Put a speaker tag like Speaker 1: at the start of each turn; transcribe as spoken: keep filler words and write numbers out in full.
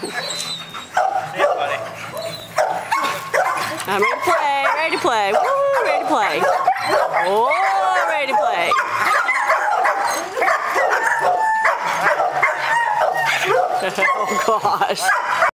Speaker 1: I'm ready to play, ready to play, woo, ready to play. Oh, ready to play. Oh gosh.